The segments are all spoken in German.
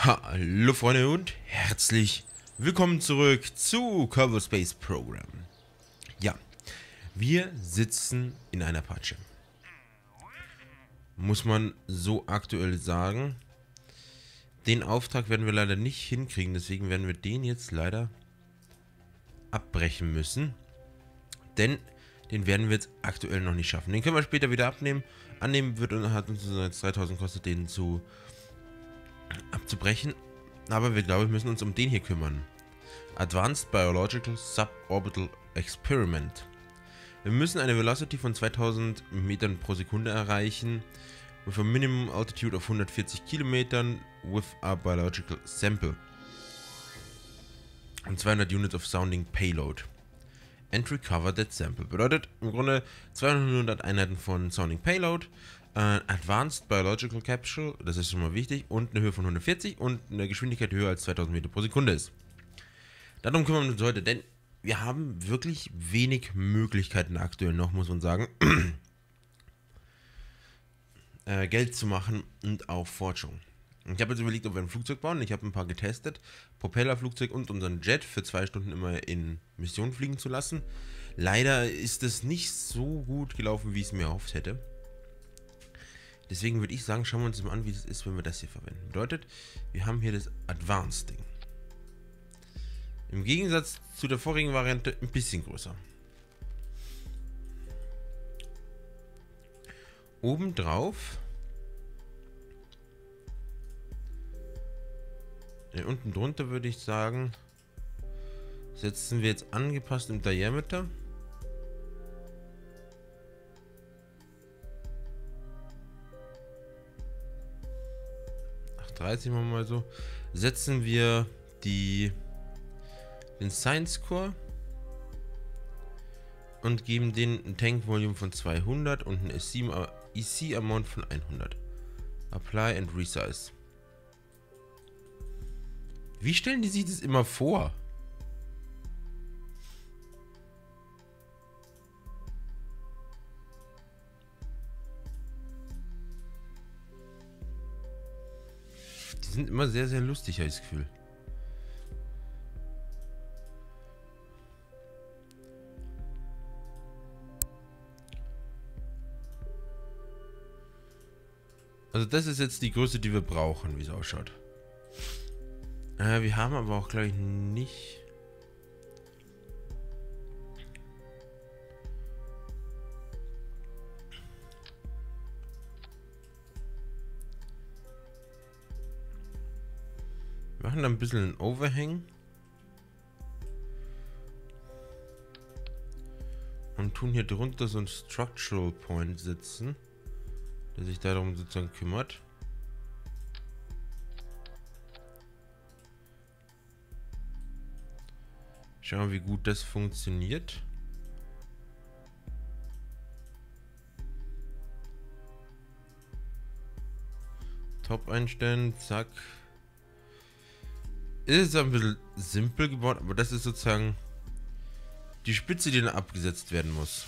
Hallo Freunde und herzlich willkommen zurück zu Kerbal Space Program. Ja, wir sitzen in einer Patsche. Muss man so aktuell sagen. Den Auftrag werden wir leider nicht hinkriegen, deswegen werden wir den jetzt leider abbrechen müssen. Denn den werden wir jetzt aktuell noch nicht schaffen. Den können wir später wieder abnehmen. Annehmen hat uns jetzt 3000 kostet, den abzubrechen. Aber wir, glaube ich, müssen uns um den hier kümmern. Advanced Biological Suborbital Experiment. Wir müssen eine Velocity von 2000 Metern pro Sekunde erreichen. With a minimum altitude of 140 Kilometern with a biological sample. Und 200 Units of sounding payload. And recover that sample. Bedeutet im Grunde 200 Einheiten von sounding payload. Advanced Biological Capsule, das ist schon mal wichtig, und eine Höhe von 140 und eine Geschwindigkeit höher als 2000 Meter pro Sekunde ist. Darum kümmern wir uns heute, denn wir haben wirklich wenig Möglichkeiten aktuell noch, muss man sagen, Geld zu machen und auch Forschung. Ich habe jetzt überlegt, ob wir ein Flugzeug bauen. Ich habe ein paar getestet. Propellerflugzeug und unseren Jet für 2 Stunden immer in Mission fliegen zu lassen. Leider ist es nicht so gut gelaufen, wie ich es mir erhofft hätte. Deswegen würde ich sagen, schauen wir uns mal an, wie es ist, wenn wir das hier verwenden. Bedeutet, wir haben hier das Advanced-Ding. Im Gegensatz zu der vorigen Variante ein bisschen größer. Obendrauf. Unten drunter würde ich sagen, setzen wir jetzt angepasst im Diameter. 30 machen wir mal so. Setzen wir den Science Core und geben den ein Tank Volume von 200 und ein EC Amount von 100. Apply and Resize. Wie stellen die sich das immer vor? Die sind immer sehr, sehr lustig, habe ich das Gefühl. Also das ist jetzt die Größe, die wir brauchen, wie es ausschaut. Wir haben aber auch, glaube ich, nicht... Wir machen da ein bisschen einen Overhang. Und tun hier drunter so einen Structural Point setzen, der sich darum sozusagen kümmert. Schauen wir, wie gut das funktioniert. Top einstellen, zack. Ist ein bisschen simpel gebaut, aber das ist sozusagen die Spitze, die dann abgesetzt werden muss.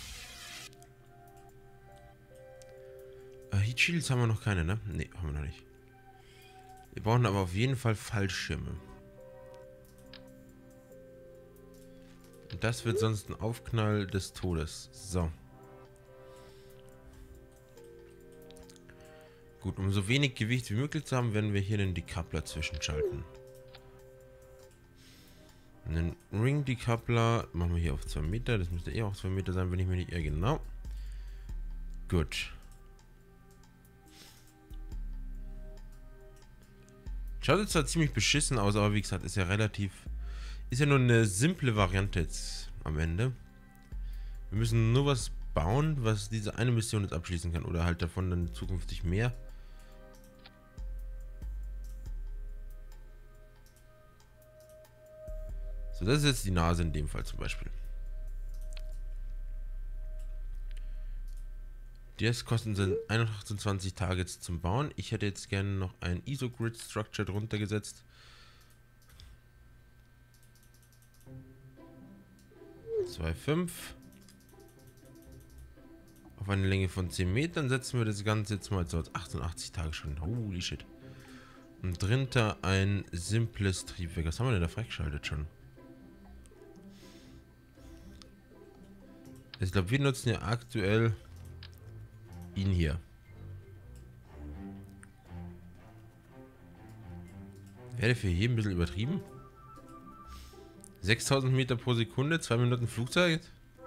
Heat Shields haben wir noch keine, ne? Ne, haben wir noch nicht. Wir brauchen aber auf jeden Fall Fallschirme. Und das wird sonst ein Aufknall des Todes. So. Gut, um so wenig Gewicht wie möglich zu haben, werden wir hier den Decoupler zwischenschalten. Einen Ring Decoupler machen wir hier auf 2 Meter. Das müsste eher auch 2 Meter sein, wenn ich mich nicht irre. Genau. Gut. Schaut jetzt zwar ziemlich beschissen aus, aber wie gesagt, ist ja relativ... Ist ja nur eine simple Variante jetzt am Ende. Wir müssen nur was bauen, was diese eine Mission jetzt abschließen kann. Oder halt davon dann zukünftig mehr. So, das ist jetzt die Nase in dem Fall zum Beispiel. Das kosten sind 128 Targets zum Bauen. Ich hätte jetzt gerne noch ein ISO-Grid Structure drunter gesetzt. Zwei 5. Auf eine Länge von 10 Metern setzen wir das Ganze jetzt mal so als 88 Tage schon. Holy shit. Und drunter ein simples Triebwerk. Was haben wir denn da freigeschaltet schon? Ich glaube, wir nutzen ja aktuell ihn hier. Werde für jeden ein bisschen übertrieben? 6000 Meter pro Sekunde, 2 Minuten Flugzeit?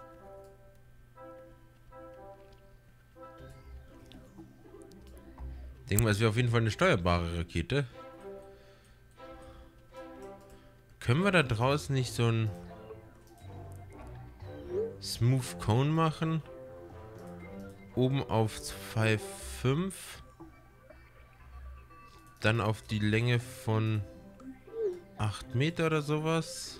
Denken wir, es wäre auf jeden Fall eine steuerbare Rakete. Können wir da draußen nicht so ein Smooth Cone machen? Oben auf 2,5. Dann auf die Länge von 8 Meter oder sowas.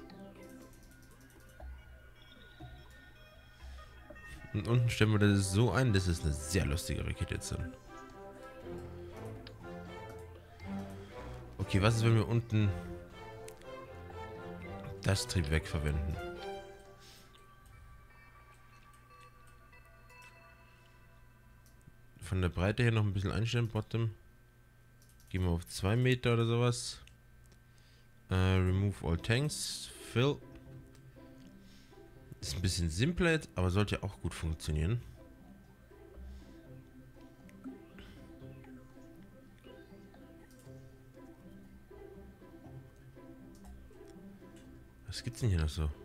Und unten stellen wir das so ein. Das ist eine sehr lustige Rakete jetzt dann. Okay, was ist, wenn wir unten das Triebwerk verwenden? Von der Breite her noch ein bisschen einstellen, Bottom. Gehen wir auf 2 Meter oder sowas. Remove all tanks. Fill. Ist ein bisschen simpler jetzt, aber sollte auch gut funktionieren. Was gibt's denn hier noch so?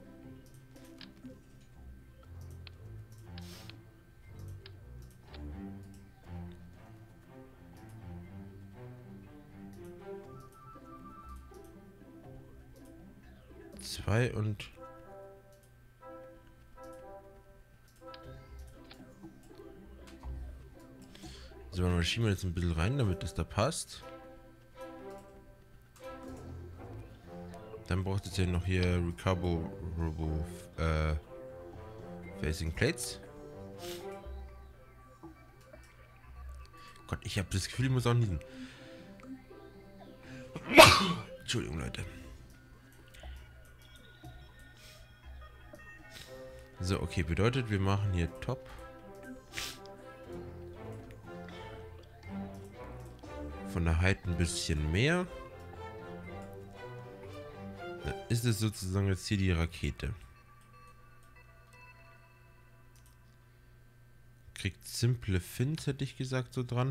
Zwei und so, dann schieben wir jetzt ein bisschen rein, damit das da passt. Dann braucht es ja noch hier Recoverable Facing Plates. Gott, ich habe das Gefühl, ich muss auch niesen. Entschuldigung, Leute. So, okay, bedeutet, wir machen hier Top. Von der Height ein bisschen mehr. Dann ist es sozusagen jetzt hier die Rakete. Kriegt simple Fins, hätte ich gesagt, so dran.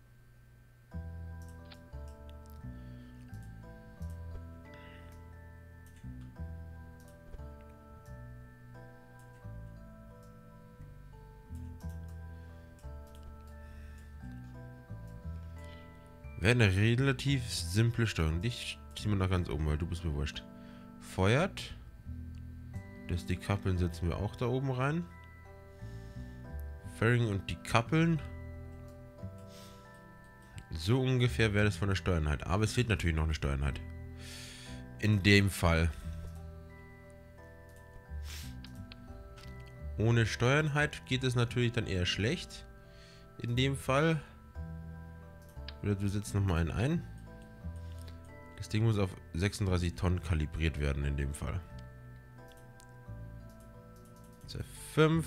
Wäre eine relativ simple Steuerung. Dich ziehen wir nach ganz oben, weil du bist mir wurscht. Feuert. Das die Kappeln setzen wir auch da oben rein. Fairing und die Kappeln. So ungefähr wäre das von der Steuereinheit. Aber es fehlt natürlich noch eine Steuereinheit. In dem Fall. Ohne Steuereinheit geht es natürlich dann eher schlecht. In dem Fall. Oder du setzt nochmal einen ein. Das Ding muss auf 36 Tonnen kalibriert werden in dem Fall. 5.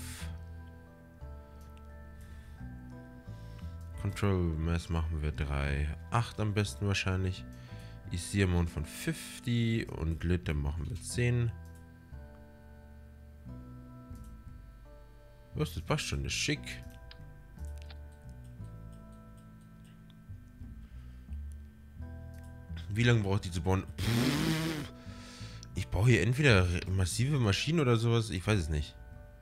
Control Mass machen wir 3,8 am besten wahrscheinlich. Easy Amount von 50 und Liter machen wir 10. Was, das passt schon, das ist schick. Wie lange braucht die zu bauen? Ich baue hier entweder massive Maschinen oder sowas. Ich weiß es nicht.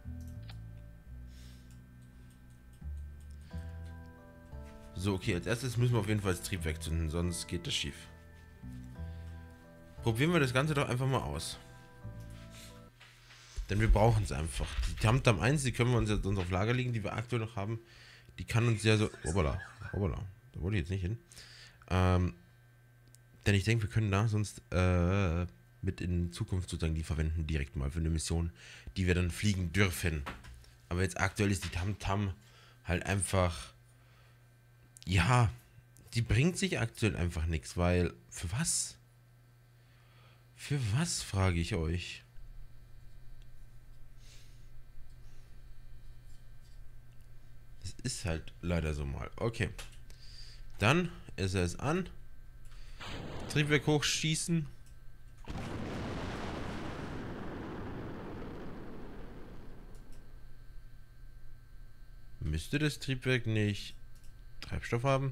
So, okay. Als erstes müssen wir auf jeden Fall das Triebwerk zünden. Sonst geht das schief. Probieren wir das Ganze doch einfach mal aus. Denn wir brauchen es einfach. Die Tamtam 1, die können wir uns jetzt auf Lager legen, die wir aktuell noch haben. Die kann uns ja so... Hoppala. Hoppala. Da wollte ich jetzt nicht hin. Denn ich denke, wir können da sonst mit in Zukunft sozusagen die verwenden, direkt mal für eine Mission, die wir dann fliegen dürfen. Aber jetzt aktuell ist die Tamtam halt einfach, ja, die bringt sich aktuell einfach nichts, weil, für was? Für was, frage ich euch? Das ist halt leider so mal. Okay. Dann ist es an. Triebwerk hochschießen. Müsste das Triebwerk nicht Treibstoff haben?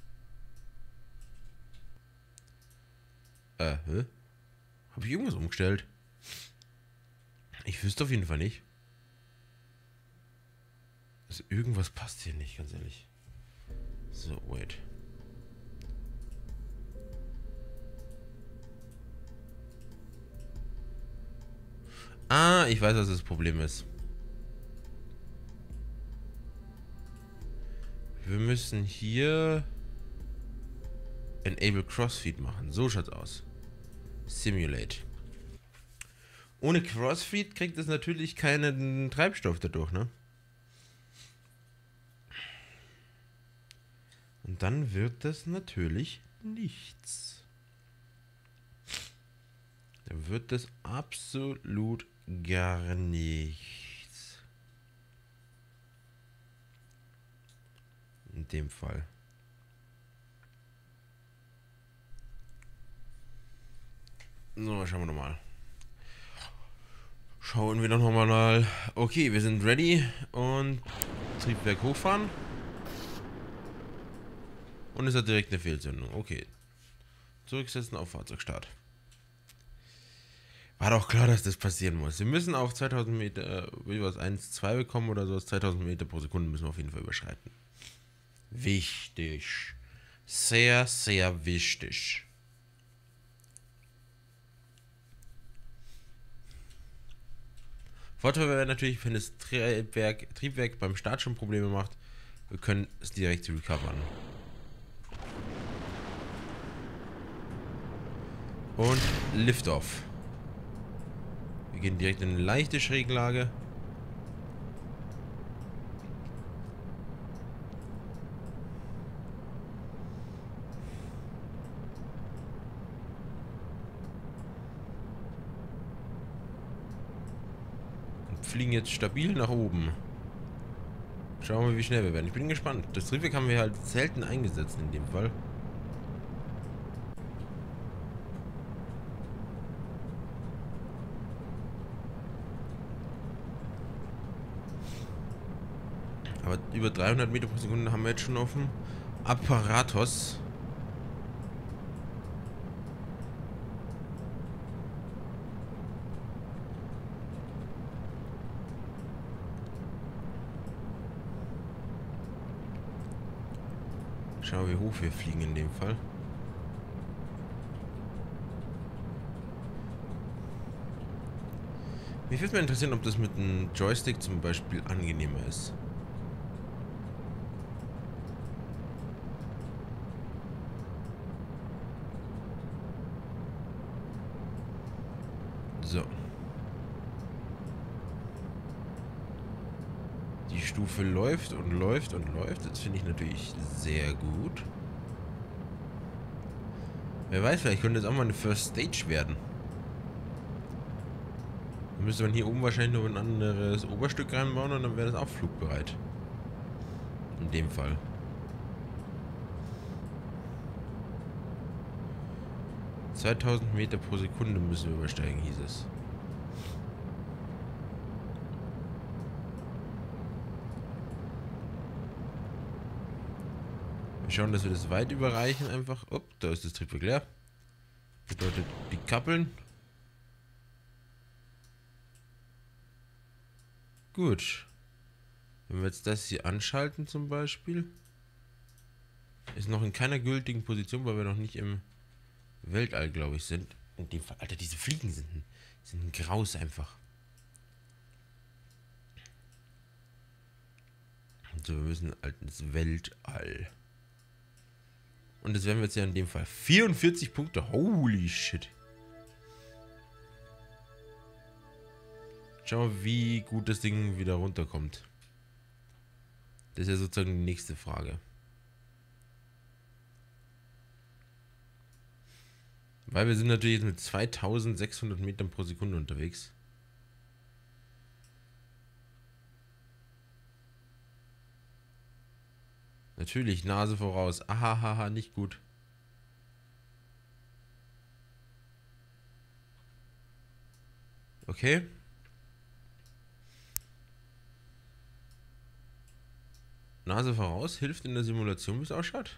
Hä? Habe ich irgendwas umgestellt? Ich wüsste auf jeden Fall nicht. Also irgendwas passt hier nicht, ganz ehrlich. So, wait. Ah, ich weiß, was das Problem ist. Wir müssen hier Enable Crossfeed machen. So schaut's aus. Simulate. Ohne Crossfeed kriegt es natürlich keinen Treibstoff dadurch, ne? Und dann wird das natürlich nichts. Dann wird das absolut gar nichts. In dem Fall. So, schauen wir nochmal. Schauen wir doch nochmal. Okay, wir sind ready und Triebwerk hochfahren. Und es hat direkt eine Fehlzündung. Okay. Zurücksetzen auf Fahrzeugstart. War doch klar, dass das passieren muss. Wir müssen auf 2000 Meter, wie was, 1,2 bekommen oder so. 2000 Meter pro Sekunde müssen wir auf jeden Fall überschreiten. Wichtig. Sehr, sehr wichtig. Vorteil wäre natürlich, wenn das Triebwerk beim Start schon Probleme macht, wir können es direkt recovern. Und Liftoff. Wir gehen direkt in eine leichte Schräglage. Und fliegen jetzt stabil nach oben. Schauen wir, wie schnell wir werden. Ich bin gespannt. Das Triebwerk haben wir halt selten eingesetzt in dem Fall. Aber über 300 Meter pro Sekunde haben wir jetzt schon auf dem Apparatus. Schauen wir, wie hoch wir fliegen in dem Fall. Mich würde mal interessieren, ob das mit einem Joystick zum Beispiel angenehmer ist. So. Die Stufe läuft und läuft und läuft. Das finde ich natürlich sehr gut. Wer weiß, vielleicht könnte es auch mal eine First Stage werden. Dann müsste man hier oben wahrscheinlich noch ein anderes Oberstück reinbauen und dann wäre das auch flugbereit. In dem Fall. ...2000 Meter pro Sekunde müssen wir übersteigen, hieß es. Wir schauen, dass wir das weit überreichen einfach. Oh, da ist das Triebwerk leer. Bedeutet, die Kappeln. Gut. Wenn wir jetzt das hier anschalten zum Beispiel. Ist noch in keiner gültigen Position, weil wir noch nicht im Weltall, glaube ich, sind. In dem Fall. Alter, diese Fliegen sind ein Graus einfach. So, wir müssen halt ins Weltall. Und das werden wir jetzt ja in dem Fall 44 Punkte. Holy shit. Schauen wir, wie gut das Ding wieder runterkommt. Das ist ja sozusagen die nächste Frage. Weil wir sind natürlich jetzt mit 2600 Metern pro Sekunde unterwegs. Natürlich, Nase voraus. Ahahaha, nicht gut. Okay. Nase voraus, hilft in der Simulation, wie es ausschaut.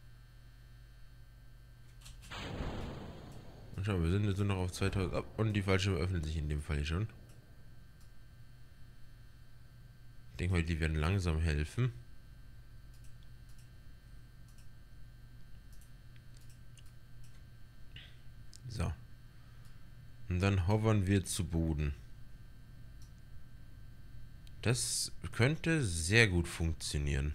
Und schau, wir sind jetzt nur noch auf 2000 ab und die Fallschirme öffnen sich in dem Fall hier schon. Ich denke mal, die werden langsam helfen. So. Und dann hovern wir zu Boden. Das könnte sehr gut funktionieren.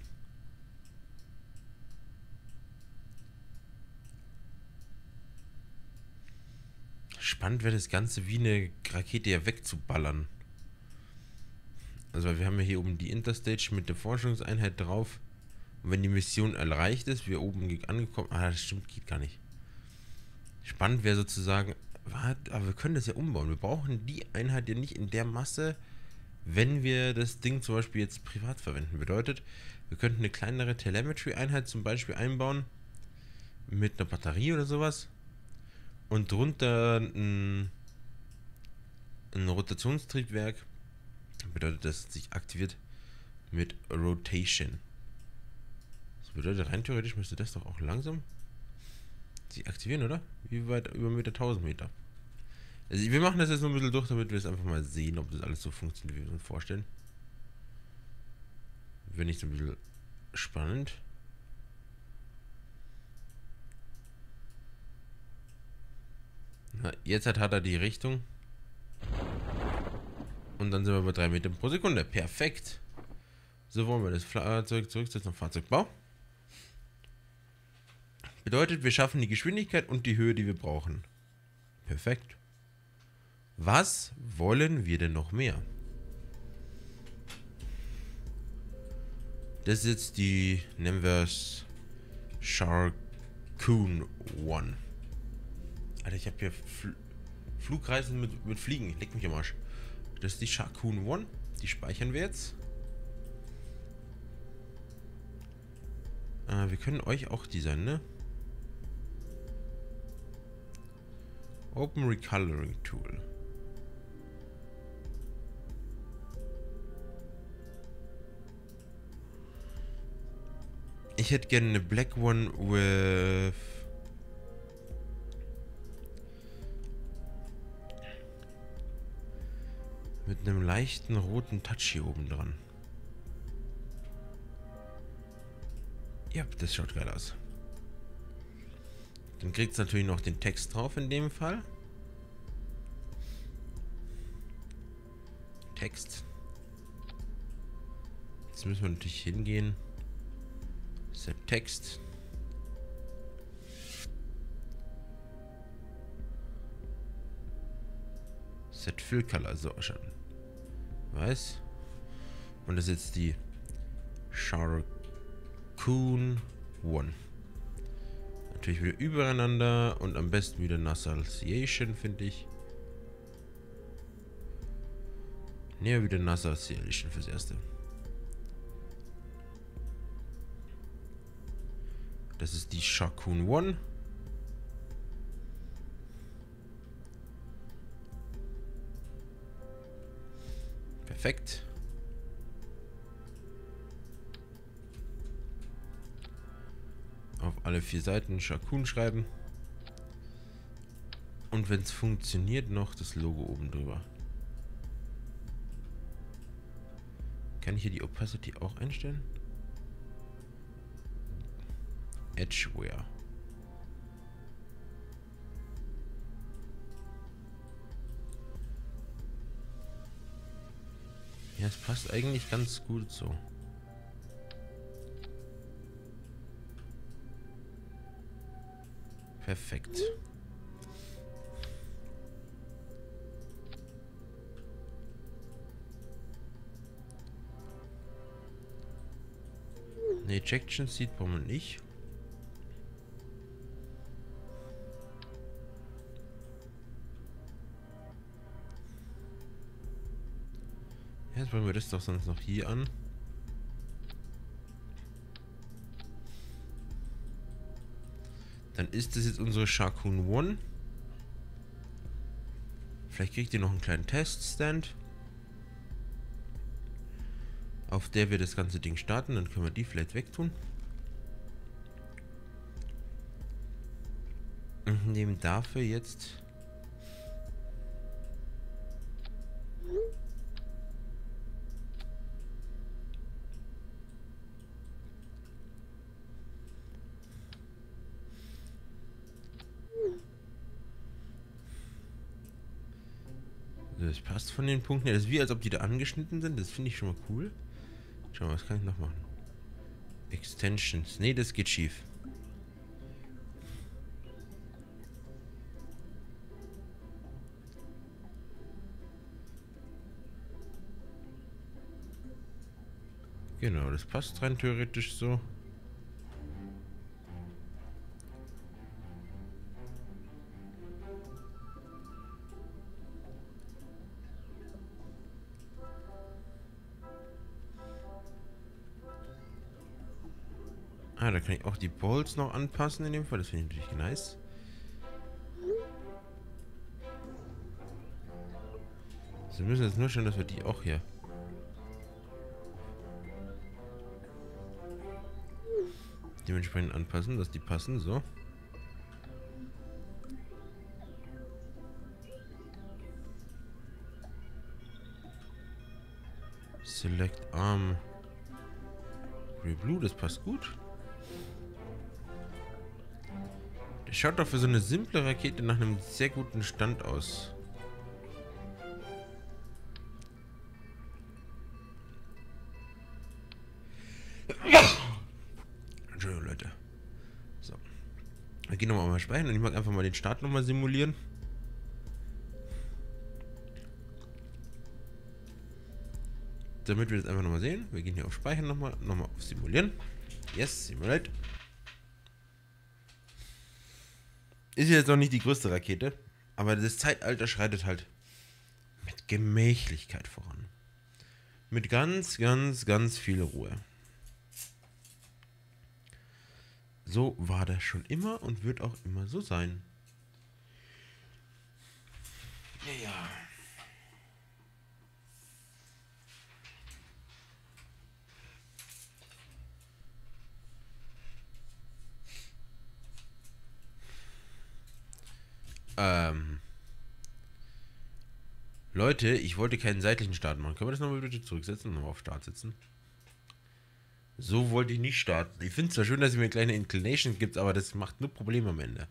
Spannend wäre das Ganze wie eine Rakete ja wegzuballern. Also wir haben ja hier oben die Interstage mit der Forschungseinheit drauf. Und wenn die Mission erreicht ist, wir oben angekommen... Ah, das stimmt, geht gar nicht. Spannend wäre sozusagen... Aber wir können das ja umbauen. Wir brauchen die Einheit ja nicht in der Masse, wenn wir das Ding zum Beispiel jetzt privat verwenden. Bedeutet, wir könnten eine kleinere Telemetry-Einheit zum Beispiel einbauen. Mit einer Batterie oder sowas. Und drunter ein Rotationstriebwerk. Bedeutet, dass es sich aktiviert mit Rotation. Das bedeutet, rein theoretisch müsste das doch auch langsam sich aktivieren, oder? Wie weit? Über 1000 Meter. Also wir machen das jetzt nur ein bisschen durch, damit wir es einfach mal sehen, ob das alles so funktioniert, wie wir uns vorstellen. Wenn nicht so ein bisschen spannend. Na, jetzt hat er die Richtung. Und dann sind wir bei 3 Metern pro Sekunde. Perfekt. So wollen wir das Fahrzeug zurücksetzen auf Fahrzeugbau. Bedeutet, wir schaffen die Geschwindigkeit und die Höhe, die wir brauchen. Perfekt. Was wollen wir denn noch mehr? Das ist jetzt die, nennen wir es Sharkoon One. Alter, ich habe hier Flugreisen mit Fliegen. Leck mich am Arsch. Das ist die Sharkoon One. Die speichern wir jetzt. Wir können euch auch designen, ne? Open Recoloring Tool. Ich hätte gerne eine Black One with mit einem leichten roten Touch hier oben dran. Ja, das schaut geil aus. Dann kriegt es natürlich noch den Text drauf in dem Fall. Text. Jetzt müssen wir natürlich hingehen. Set Text. Set Fill Color. So, schon. Weiß. Und das ist jetzt die Sharkoon One. Natürlich wieder übereinander und am besten wieder Nasalization, finde ich. Ne, wieder Nasalization fürs Erste. Das ist die Sharkoon One. Perfekt. Auf alle 4 Seiten Sharkoon schreiben. Und wenn es funktioniert, noch das Logo oben drüber. Kann ich hier die Opacity auch einstellen? Edgeware. Ja, es passt eigentlich ganz gut so. Perfekt. Ne, Ejection Seat brauchen wir nicht. Jetzt bringen wir das doch sonst noch hier an. Dann ist das jetzt unsere Sharkoon One. Vielleicht kriegt ihr noch einen kleinen Teststand, auf der wir das ganze Ding starten. Dann können wir die vielleicht wegtun. Und nehmen dafür jetzt... Das passt von den Punkten her. Das ist wie, als ob die da angeschnitten sind. Das finde ich schon mal cool. Schau mal, was kann ich noch machen? Extensions. Nee, das geht schief. Genau, das passt rein theoretisch so. Ah, da kann ich auch die Bolts noch anpassen in dem Fall. Das finde ich natürlich nice. So, wir müssen jetzt nur schauen, dass wir die auch hier dementsprechend anpassen, dass die passen. So. Select Arm. Grey Blue, das passt gut. Das schaut doch für so eine simple Rakete nach einem sehr guten Stand aus. Entschuldigung, Leute. So. Wir gehen nochmal speichern und ich mag einfach mal den Start nochmal simulieren. Damit wir das einfach nochmal sehen. Wir gehen hier auf Speichern nochmal auf Simulieren. Yes, Simulate. Ist jetzt noch nicht die größte Rakete, aber das Zeitalter schreitet halt mit Gemächlichkeit voran. Mit ganz, ganz, ganz viel Ruhe. So war das schon immer und wird auch immer so sein. Ja. Leute, ich wollte keinen seitlichen Start machen. Können wir das nochmal bitte zurücksetzen und nochmal auf Start setzen? So wollte ich nicht starten. Ich finde es zwar schön, dass es mir eine kleine Inclination gibt, aber das macht nur Probleme am Ende.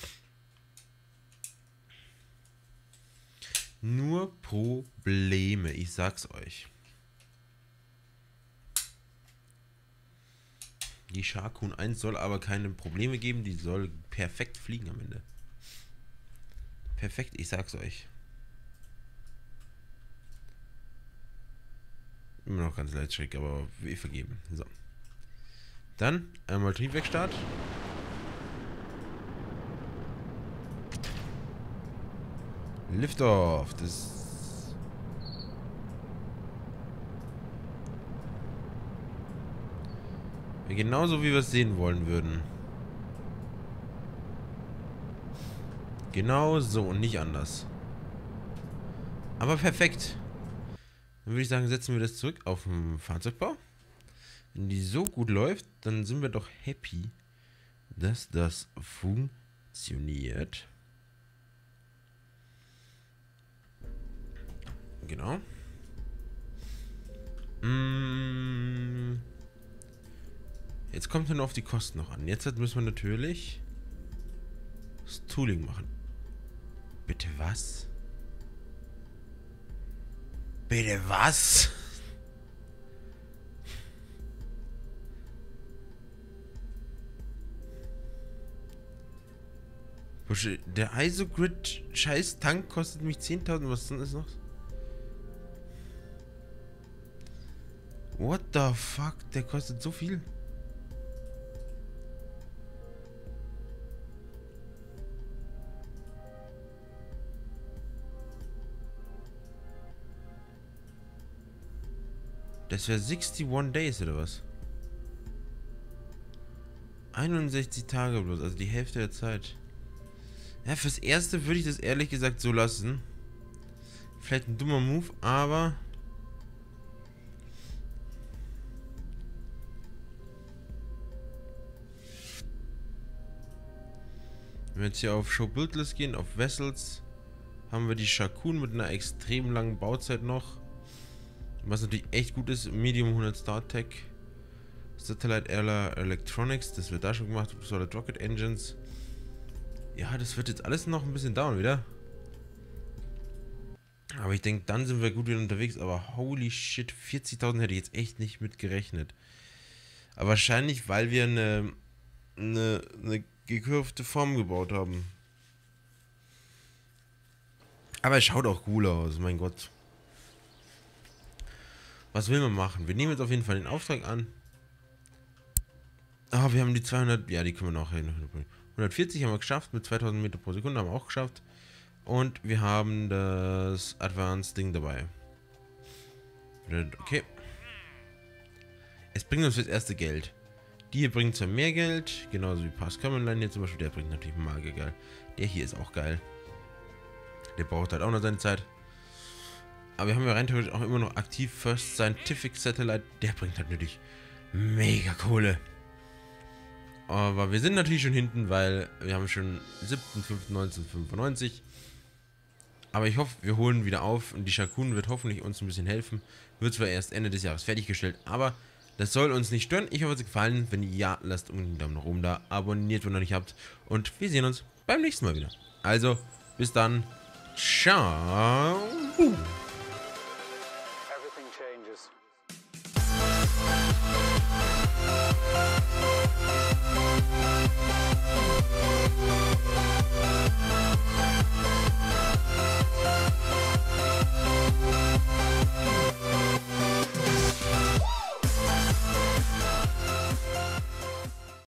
Nur Probleme, ich sag's euch. Die Sharkoon 1 soll aber keine Probleme geben, die soll perfekt fliegen am Ende. Perfekt, ich sag's euch. Immer noch ganz leicht schräg, aber wir vergeben. So. Dann einmal Triebwerkstart. Liftoff. Das. Genauso wie wir es sehen wollen würden. Genau so und nicht anders. Aber perfekt. Dann würde ich sagen, setzen wir das zurück auf den Fahrzeugbau. Wenn die so gut läuft, dann sind wir doch happy, dass das funktioniert. Genau. Jetzt kommt nur auf die Kosten noch an. Jetzt müssen wir natürlich das Tooling machen. Bitte was? Bitte was? Der ISO-Grid scheiß Tank kostet mich 10.000. Was ist das noch? What the fuck? Der kostet so viel. Das wäre 61 Days oder was? 61 Tage bloß, also die Hälfte der Zeit. Ja, fürs Erste würde ich das ehrlich gesagt so lassen. Vielleicht ein dummer Move, aber... Wenn wir jetzt hier auf Show Buildless gehen, auf Vessels, haben wir die Shakun mit einer extrem langen Bauzeit noch. Was natürlich echt gut ist, Medium 100 StarTech. Satellite Electronics, das wird da schon gemacht, Solid Rocket Engines. Ja, das wird jetzt alles noch ein bisschen dauern wieder. Aber ich denke, dann sind wir gut wieder unterwegs. Aber holy shit, 40.000 hätte ich jetzt echt nicht mit gerechnet. Aber wahrscheinlich, weil wir eine gekurvte Form gebaut haben. Aber es schaut auch cool aus, mein Gott. Was will man machen? Wir nehmen jetzt auf jeden Fall den Auftrag an. Ah, wir haben die 200, ja, die können wir noch hin. 140 haben wir geschafft, mit 2000 Meter pro Sekunde haben wir auch geschafft. Und wir haben das Advanced Ding dabei. Okay. Es bringt uns das erste Geld. Die hier bringt zwar mehr Geld, genauso wie Pass Common Line hier zum Beispiel, der bringt natürlich Marke geil. Der hier ist auch geil. Der braucht halt auch noch seine Zeit. Aber wir haben ja rein theoretisch auch immer noch aktiv First Scientific Satellite, der bringt halt natürlich mega Kohle. Aber wir sind natürlich schon hinten, weil wir haben schon 7.5.1995. Aber ich hoffe, wir holen wieder auf und die Shakun wird hoffentlich uns ein bisschen helfen. Wird zwar erst Ende des Jahres fertiggestellt, aber das soll uns nicht stören. Ich hoffe, es hat gefallen. Wenn ja, lasst unbedingt einen Daumen nach oben da. Abonniert, wenn ihr noch nicht habt. Und wir sehen uns beim nächsten Mal wieder. Also, bis dann. Ciao.